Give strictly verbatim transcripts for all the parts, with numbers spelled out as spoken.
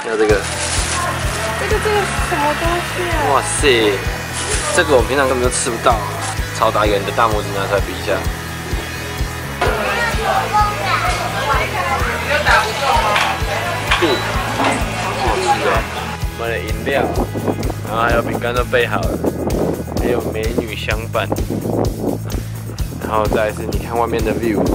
还有这个， 这个这个什么东西啊？ 哇塞，这个我平常根本就吃不到，超大一个，你的大拇指拿出来比一下。嗯，好好吃哦。我们的饮料，然后还有饼干都备好了，还有美女相伴，然后再来是你看外面的 view。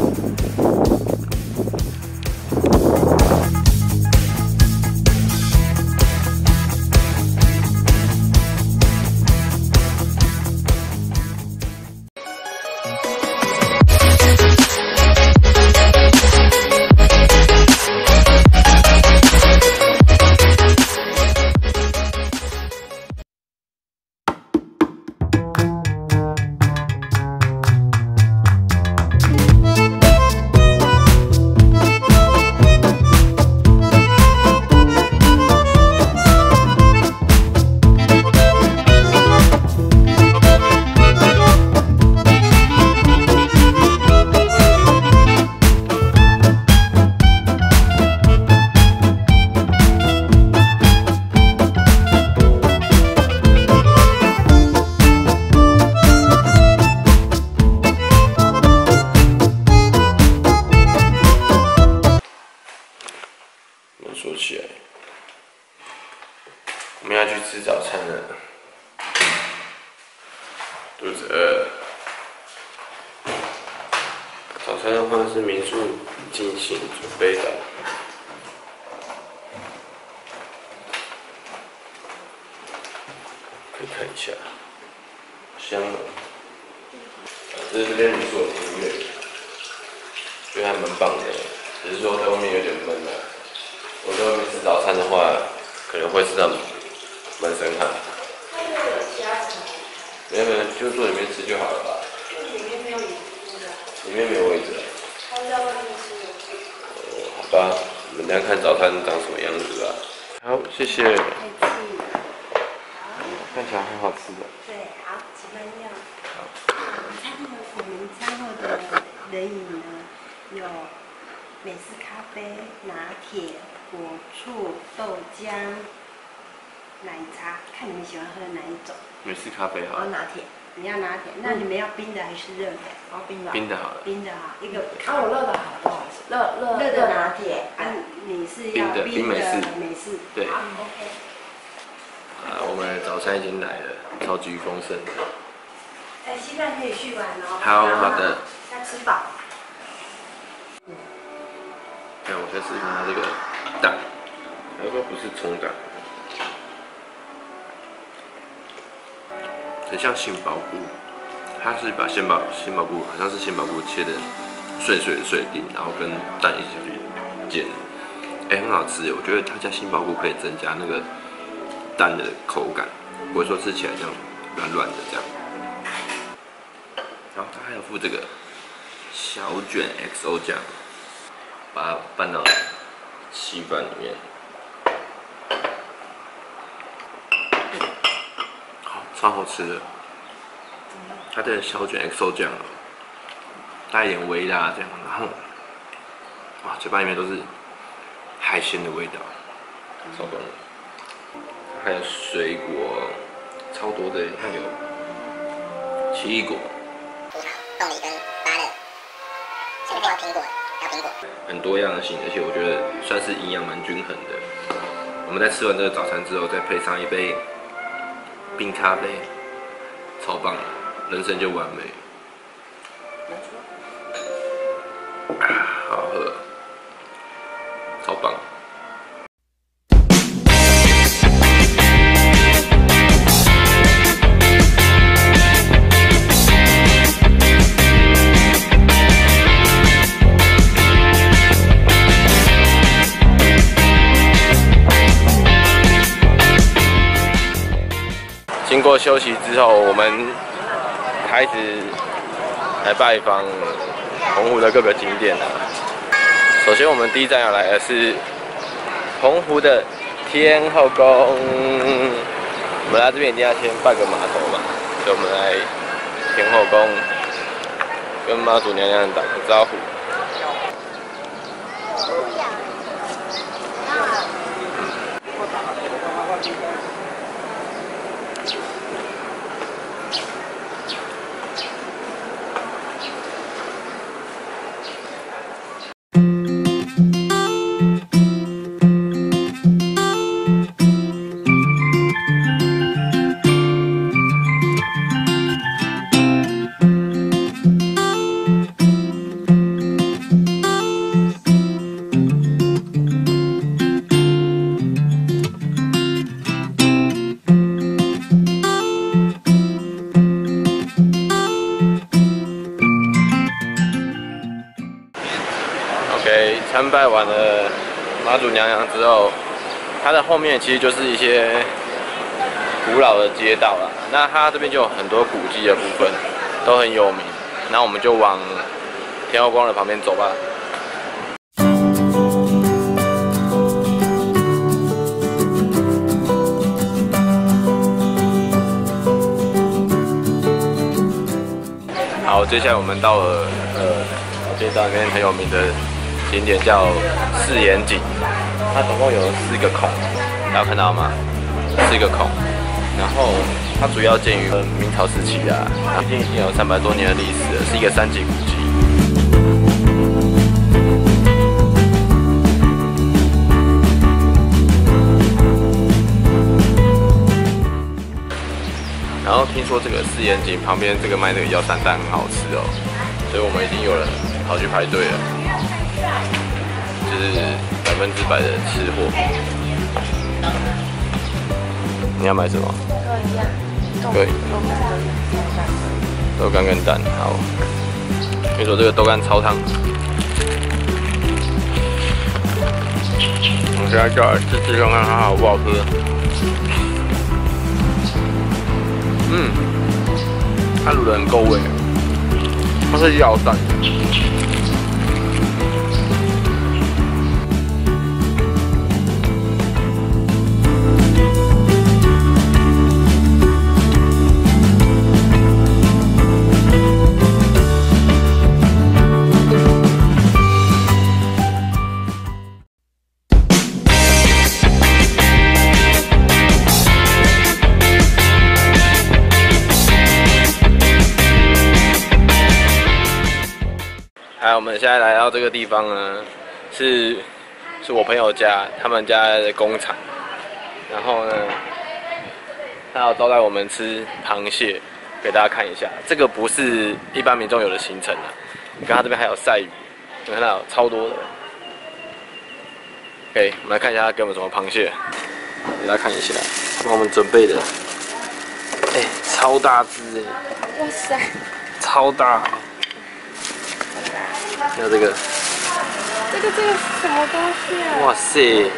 说起来，我们要去吃早餐了，肚子饿。早餐的话是民宿进行准备的，可以看一下，香了。这是这边民宿的庭院，觉得还蛮棒的，只是说在外面有点闷啊。 我在外面吃早餐的话，可能会吃到满身汗。没有没有，就坐里面吃就好了吧。里面没有椅子。里面没有位置。他在外面吃。哦，好吧，我们等下看早餐长什么样子吧。好，谢谢。看起来很好吃的。 对，好，请慢用。好。餐后我们餐后的冷饮呢，有美式咖啡、拿铁。 果醋、豆浆、奶茶，看你们喜欢喝哪一种。 美式咖啡好。 我拿铁，你要拿铁，那你们要冰的还是热的？哦，冰的。 冰的好了。 冰的好，一个。 啊，我热的好，不好意思，热热热的拿铁。啊，你是要冰的冰美式。美式。 对。 好 ，OK。 啊，我们的早餐已经来了，超级丰盛的。 哎，鸡蛋可以续完哦。 好好的。 要吃饱。 看，我先试试它这个。 蛋，那个不是葱蛋，很像杏鲍菇。它是把杏鲍杏鲍菇，好像是杏鲍菇切的碎碎的碎丁，然后跟蛋一起去煎，哎、欸，很好吃。我觉得它加杏鲍菇可以增加那个蛋的口感，不会说吃起来这样软软的这样。然后它还有附这个小卷 X O 酱，把它拌到 稀饭里面，好，超好吃的。它的小卷 X O 酱，带一点微辣这样，然后，哇，嘴巴里面都是海鲜的味道，超棒的。还有水果，超多的，看有奇异果、 葡萄、凤梨跟芭乐，这边还有苹果。 苹果很多样性，而且我觉得算是营养蛮均衡的。我们在吃完这个早餐之后，再配上一杯冰咖啡，超棒的，人生就完美。啊，好好喝，超棒。经过休息之后，我们开始来拜访澎湖的各个景点啊。首先，我们第一站要来的是澎湖的天后宫。我们来这边一定要先拜个码头嘛，所以我们来天后宫跟妈祖娘娘打个招呼。 参拜完了妈祖娘娘之后，它的后面其实就是一些古老的街道啦。那它这边就有很多古迹的部分，都很有名。那我们就往天后宫的旁边走吧。好，接下来我们到了呃，街道里面很有名的景点叫四眼井，它总共有四个孔，大家看到吗？四个孔，然后它主要建于明朝时期啊，它已经已经有三百多年的历史了，是一个三级古迹。然后听说这个四眼井旁边这个卖这个药膳蛋很好吃哦，所以我们已经有人跑去排队了，就是百分之百的吃货。你要买什么？ 都一样。 对。豆干跟蛋，好。听说这个豆干超烫。我们现在就来试试看看它好不好吃。嗯，它卤得很够味，它是药膳。哎，我们现在来到这个地方呢，是是我朋友家，他们家的工厂。然后呢，他要招待我们吃螃蟹，给大家看一下。这个不是一般民众有的行程啊，你看他这边还有鳃鱼，你看到有超多的。OK， 我们来看一下他给我们什么螃蟹，给大家看一下，帮我们准备的。哎，超大只哎！ 哇塞， 超大！还有这个， 这个这个什么东西啊？ 哇塞，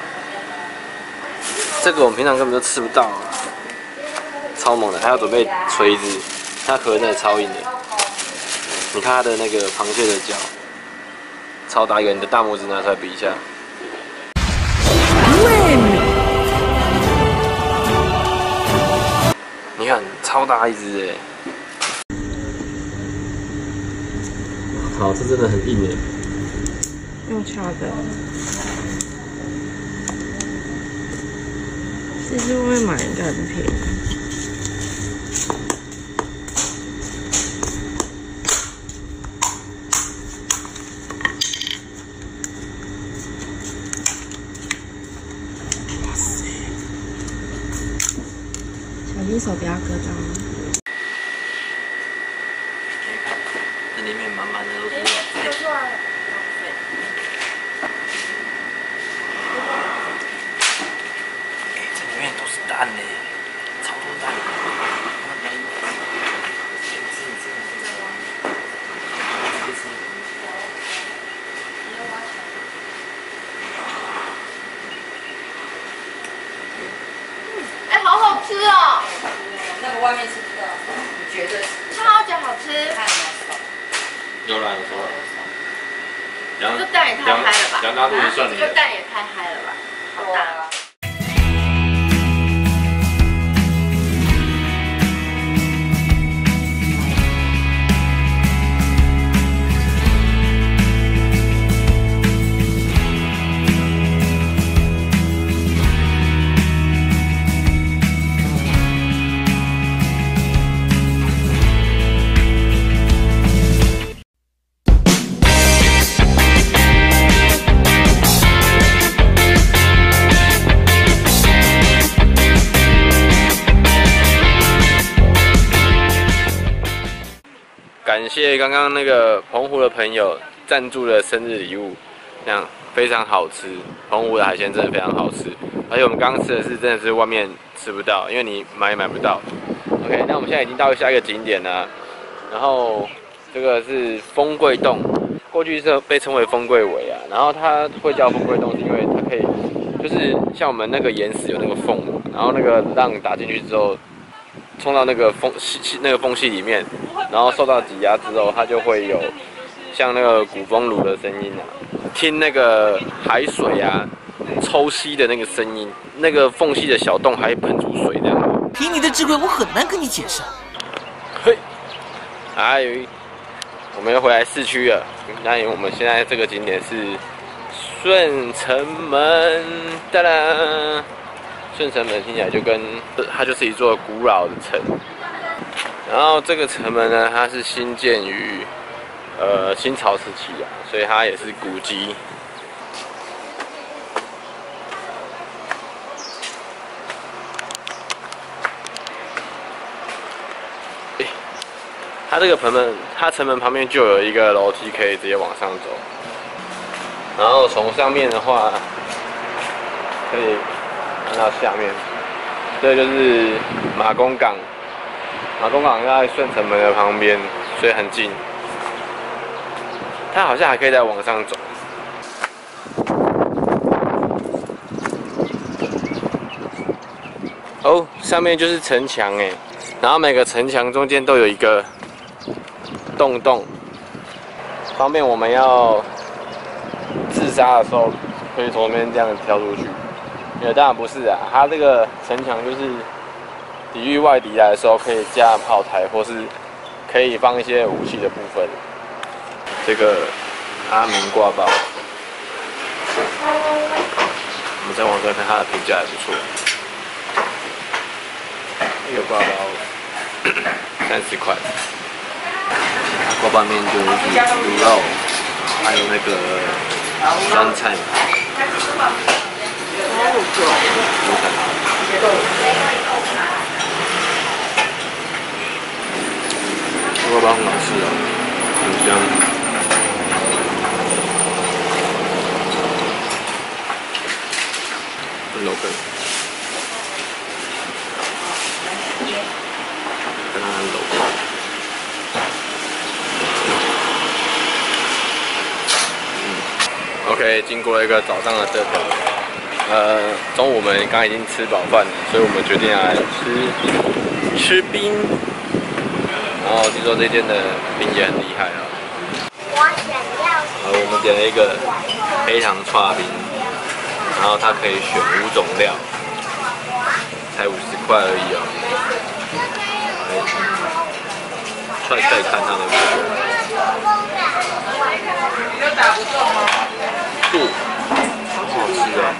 这个我们平常根本就吃不到啊，超猛的！还要准备锤子，它壳真的超硬的。你看它的那个螃蟹的脚，超大一个，你的大拇指拿出来比一下。你看，超大一只哎！好，这真的很硬耶。 用敲的。其实外面买应该很便宜。哇塞！小心手不要割到。 这里面满满的都是。蛋呢，超多蛋！ 哎，好好吃哦！ 那个外面吃不到，你觉得？ 超级好吃。 有啦，有说了。杨这蛋也太嗨了吧！ 杨大肚子算你的。 这个蛋也太嗨了吧！好大。 感谢刚刚那个澎湖的朋友赞助的生日礼物，这样非常好吃。澎湖的海鲜真的非常好吃，而且我们刚刚吃的是真的是外面吃不到，因为你买也买不到。OK， 那我们现在已经到下一个景点了，然后这个是丰贵洞。 过去是被称为风柜尾啊，然后它会叫风柜洞，是因为它可以，就是像我们那个岩石有那个缝嘛，然后那个浪打进去之后，冲到那个缝隙那个缝隙里面，然后受到挤压之后，它就会有像那个鼓风炉的声音啊，听那个海水啊抽吸的那个声音，那个缝隙的小洞还喷出水这样。 以你的智慧，我很难跟你解释。 嘿，哎，我们又回来市区了。那我们现在这个景点是顺城门，哒啦！顺城门听起来就跟它就是一座古老的城。然后这个城门呢，它是兴建于呃清朝时期啊，所以它也是古迹。它这个城门，它城门旁边就有一个楼梯，可以直接往上走。然后从上面的话，可以看到下面，这就是马公港。马公港在顺城门的旁边，所以很近。它好像还可以再往上走。哦，上面就是城墙哎，然后每个城墙中间都有一个洞洞，方便我们要自杀的时候可以从那边这样跳出去。因为当然不是啊，它这个城墙就是抵御外敌来的时候可以架炮台，或是可以放一些武器的部分。这个阿明挂包，我们在网上看它的评价还不错。这个挂包三十块。 锅巴面就是卤肉，还有那个酸菜嘛。锅巴很好吃哦，很香。肉羹，跟它肉羹。 OK， 经过了一个早上的折腾，呃，中午我们刚刚已经吃饱饭了，所以我们决定来吃吃冰。然后听说这间的冰也很厉害啊。呃，我们点了一个黑糖剉冰，然后它可以选五种料，才五十块而已哦。来踹踹看它的味道。 你都打不中吗？ 素，好好吃啊！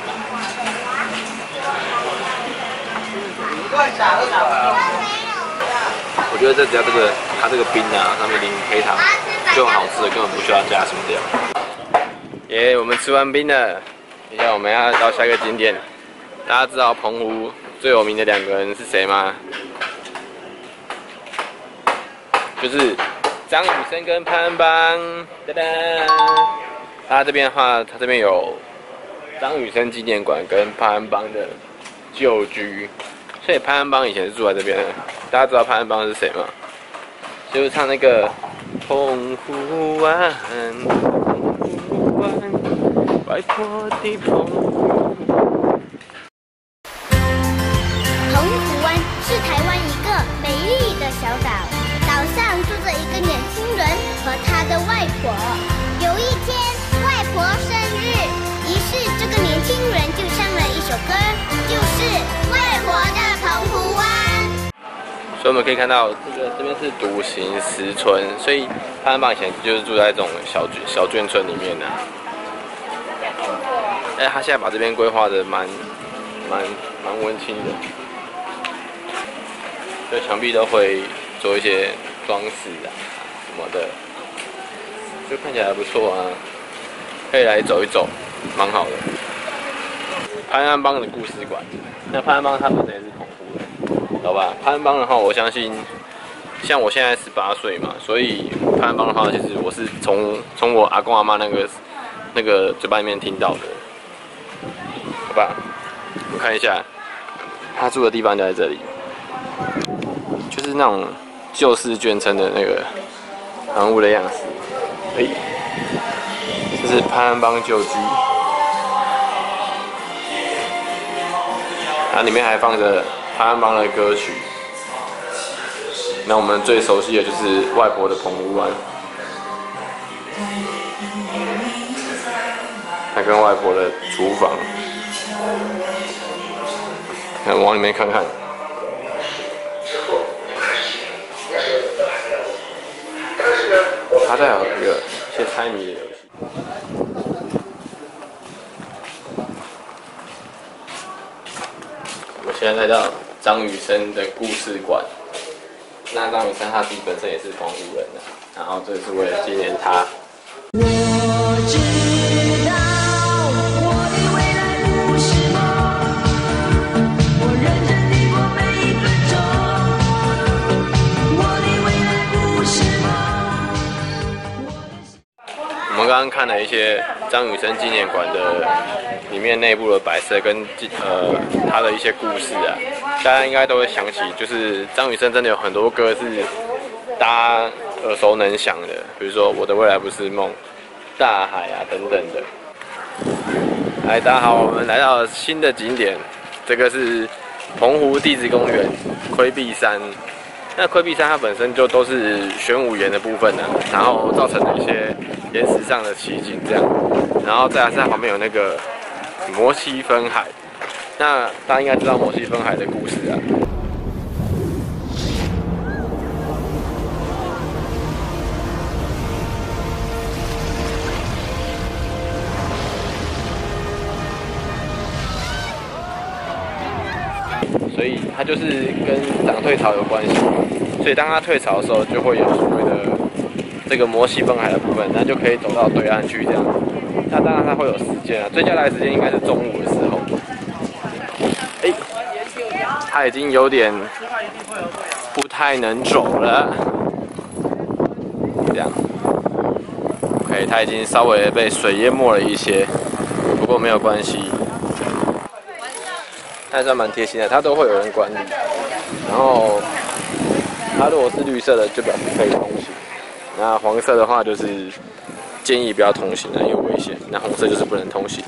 乱打都打不中。 我觉得这只要这个它这个冰啊，上面淋黑糖就很好吃的，根本不需要加什么料。耶、yeah, 我们吃完冰了，接下来我们要到下一个景点。大家知道澎湖最有名的两个人是谁吗？就是张雨生跟潘安邦。哒哒。他这边的话，他这边有张雨生纪念馆跟潘安邦的旧居，所以潘安邦以前是住在这边的。大家知道潘安邦是谁吗？就是唱那个澎湖湾，澎湖湾，外婆的澎湖。 澎湖湾是台湾一个美丽的小岛，岛上住着一个年轻人和他的外婆。有一天，外婆生日，于是这个年轻人就唱了一首歌，就是《外婆的澎湖湾》。 所以我们可以看到，这个这边是独行石村，所以潘安邦以前就是住在这种小小眷村里面的、啊。哎，他现在把这边规划的蛮蛮蛮温馨的，就墙壁都会做一些装饰啊什么的，就看起来还不错啊，可以来走一走，蛮好的。潘安邦的故事馆，那潘安邦他本身也是澎湖人，好吧？潘安邦的话，我相信，像我现在十八岁嘛，所以潘安邦的话，其实我是从从我阿公阿妈那个那个嘴巴里面听到的，好吧？我看一下，他住的地方就在这里，就是那种旧式眷村的那个房屋的样子。哎。 这是潘安邦旧居，它里面还放着潘安邦的歌曲。那我们最熟悉的就是外婆的澎湖湾，还跟外婆的厨房，看往里面看看。它再有一个一些猜谜的游戏。我现在来到张雨生的故事馆。那张雨生他自己本身也是澎湖人的，然后这是为了纪念他。我知道我的未来不是梦，我认真地过每一分钟。我的未来不是梦。我们刚刚看了一些张雨生纪念馆的里面内部的摆设跟呃他的一些故事啊。大家应该都会想起，就是张雨生真的有很多歌是大家耳熟能详的，比如说《我的未来不是梦》、《大海》啊等等的。来，大家好，我们来到新的景点，这个是澎湖地质公园盔壁山。那盔壁山它本身就都是玄武岩的部分呢、啊，然后造成了一些岩石上的奇景这样，然后再来是它旁边有那个摩西分海。那大家应该知道摩西分海的故事啊。所以它就是跟涨退潮有关系，所以当它退潮的时候，就会有所谓的这个摩西分海的部分，那就可以走到对岸去这样。那当然它会有时间啊，最佳来的时间应该是中午的时候。哎，它已经有点不太能走了，这样。OK， 它已经稍微被水淹没了一些，不过没有关系。它还算蛮贴心的，它都会有人管理。然后，它如果是绿色的，就表示可以通行；那黄色的话，就是建议不要通行，因为有危险。那红色就是不能通行。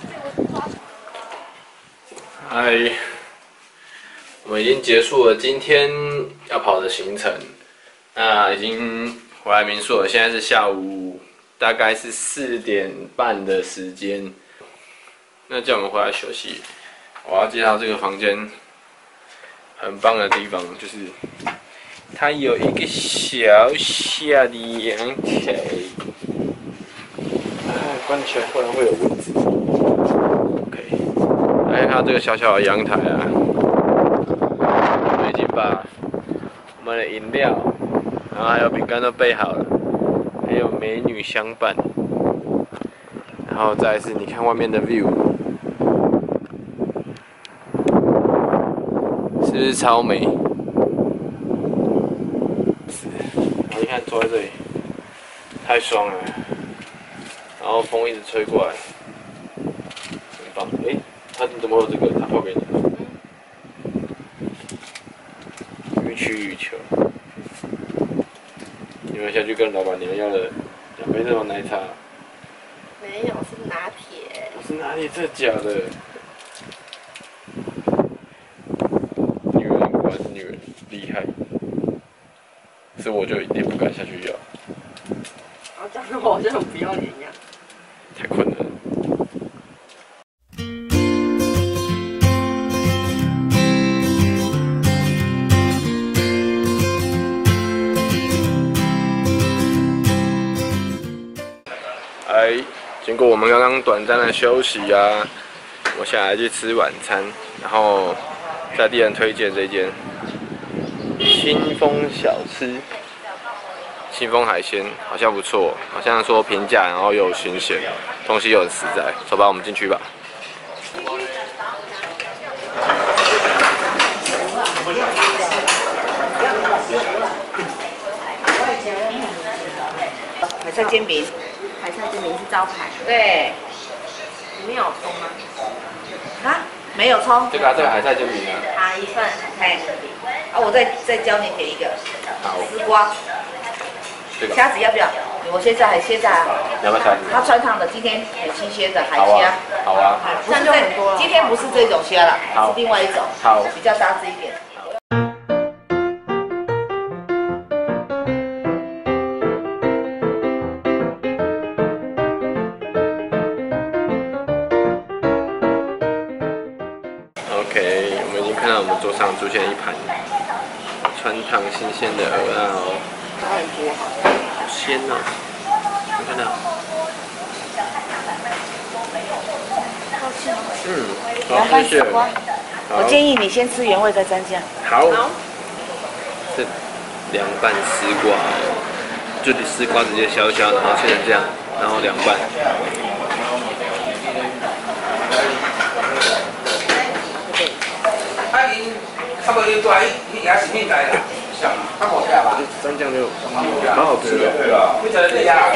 嗨。我们已经结束了今天要跑的行程，那已经回来民宿了。现在是下午大概是四点半的时间。那叫我们回来休息。我要介绍这个房间很棒的地方，就是它有一个小小的阳台。哎，关起来不然会有蚊子。OK， 来看到这个小小的阳台啊。已经把我们的饮料，然后还有饼干都备好了，还有美女相伴，然后再来是你看外面的 view， 是不是超美？是，你看坐在这里，太爽了，然后风一直吹过来，很棒。哎，他怎么有这个？他抛给你。予取予求。你们下去跟老板娘要了两杯这种奶茶。 没有，是拿铁。 不是拿铁，这假的。女人果然是女人，厉害。是我就一定不敢下去要。 然后讲的我好像很不要脸一样。 太困难了。哎，经过我们刚刚短暂的休息啊，我现在来去吃晚餐，然后在地人推荐这间清风小吃，清风海鲜好像不错，好像说平价，然后又有新鲜，东西又很实在。走吧，我们进去吧。 海菜煎饼。 海菜煎饼是招牌， 对， 里面有葱吗？ 啊，没有葱。 这个、啊、这个海菜煎饼呢？ 好，一份海菜煎饼。 啊，我再再教你点一个。 好。 丝瓜。 这个。 虾子要不要？ 我现在还现在啊， 你要不要下一它穿烫的，今天很新鲜的海好啊虾，， 好啊， 不是这，今天不是这种虾了， 好是另外一种， 好。 比较大只一点。 OK， 我们已经看到我们桌上出现一盘川烫新鲜的鹅啊哦，好鲜哦！你看到？嗯，好谢谢。 我建议你先吃原味再蘸酱。 好。这凉拌丝瓜哦，就丝瓜直接削削，然后切成这样，然后凉拌。 差不多要带，伊也是面来啦，较好吃吧？ 蘸酱就好好吃的。 你在这呀？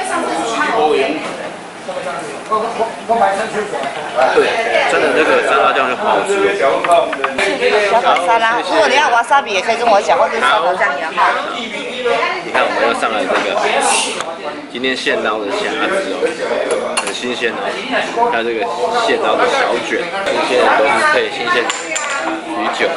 对，真的那个沙拉酱就好好吃哦。 小炒沙拉，如果你要瓦萨比也可以跟我讲，或者是小炒酱也好。 你看，我们又上来这个今天现捞的虾子哦，很新鲜哦。还有这个现捞的小卷，新鲜的都是配新鲜鱼酒。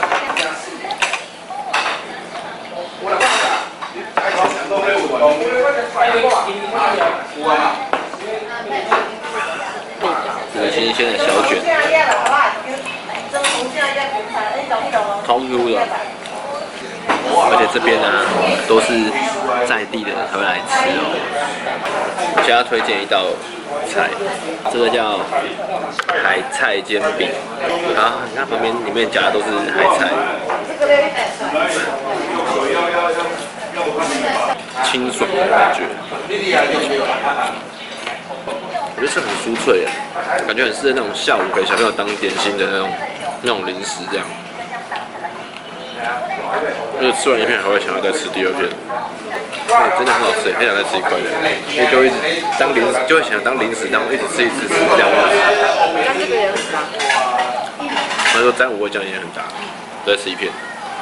这个新鲜的小卷，超 Q 的。 而且这边呢、啊、都是在地的人才会来吃哦。我现在要推荐一道菜，这个叫海菜煎饼。啊，你看旁边里面夹的都是海菜，清爽的感觉。我觉得是很酥脆的，感觉很适合那种下午给小朋友当点心的那种那种零食这样。 就是吃完一片还会想要再吃第二片，对，真的很好吃，很想再吃一块的，因为就一直当零食，就会想当零食，然后一直吃一直吃不掉。 但这个也很大。 他说沾五味酱也很大，再吃一片。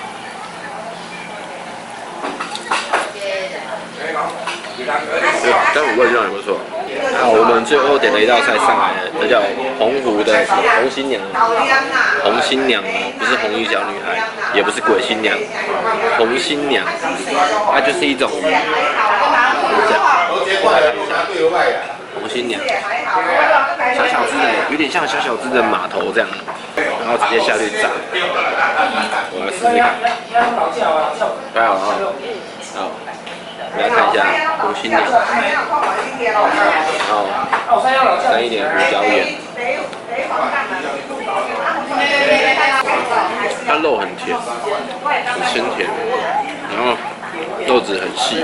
沾五味酱也不错。好，我们最后点了一道菜上来了，这叫澎湖的什么红新娘，红新娘哦，不是红衣小女孩，也不是鬼新娘，红新娘，它就是一种，等一下，我来看一下，红新娘，小小只的，有点像小小只的码头这样，然后直接下去炸，我来试试看，还好哈，好。 大家看一下红新娘，然后沾一点胡椒盐，它肉很甜，很鲜甜，然后肉质很细。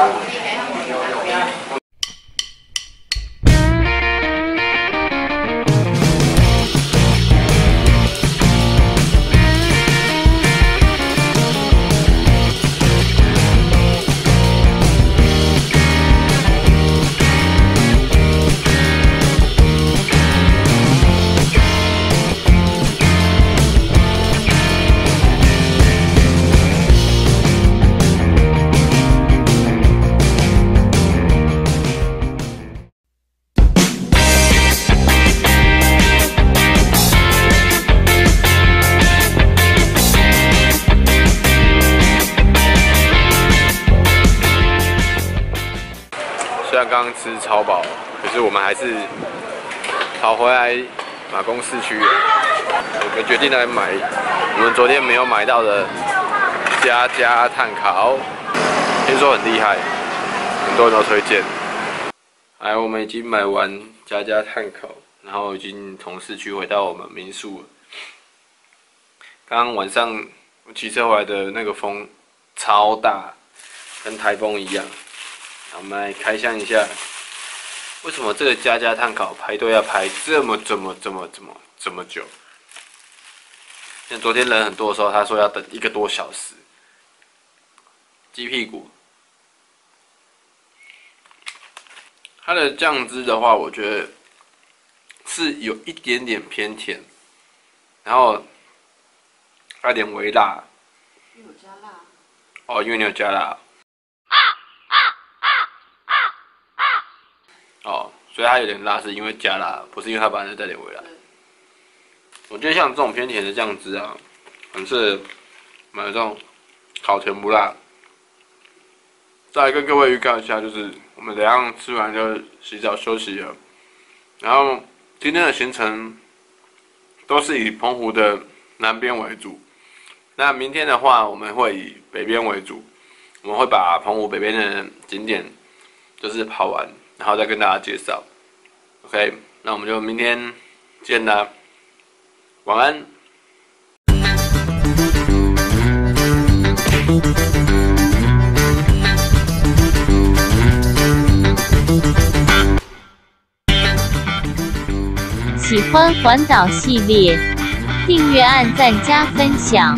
虽然刚刚吃超饱，可是我们还是跑回来马公市区。我们决定来买我们昨天没有买到的家家炭烤，听说很厉害，很多人都推荐。哎，我们已经买完家家炭烤，然后已经从市区回到我们民宿了。刚刚晚上我骑车回来的那个风超大，跟台风一样。 我们来开箱一下，为什么这个家家炭烤排队要排这么这么这么这么这么久？像昨天人很多的时候，他说要等一个多小时。鸡屁股，它的酱汁的话，我觉得是有一点点偏甜，然后带点微辣。 有加辣。 哦，因为你有加辣。 所以它有点辣，是因为加辣，不是因为它把它带点回来。我觉得像这种偏甜的酱汁啊，很适合买这种烤甜不辣。再来跟各位预告一下，就是我们等一下吃完就洗澡休息了，然后今天的行程都是以澎湖的南边为主。那明天的话，我们会以北边为主，我们会把澎湖北边的景点就是跑完，然后再跟大家介绍。OK， 那我们就明天见啦，晚安。 喜欢环岛系列，订阅、按赞、加分享。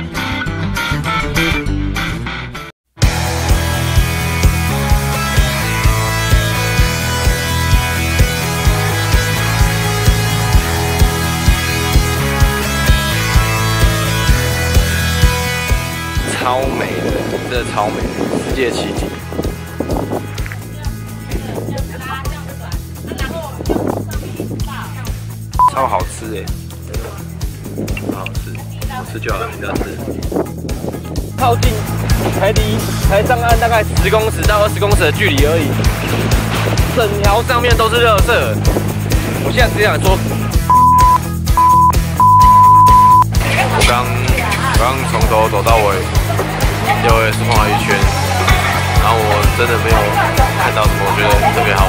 超美的，真的超美，世界奇景。超好吃哎，超好吃，我吃就好了，你不要吃。靠近，才离才上岸大概十公尺到二十公尺的距离而已，整条上面都是垃圾。我现在只想说，我刚我刚从头走到尾，六 S 晃了一圈，然后我真的没有看到什么我觉得特别好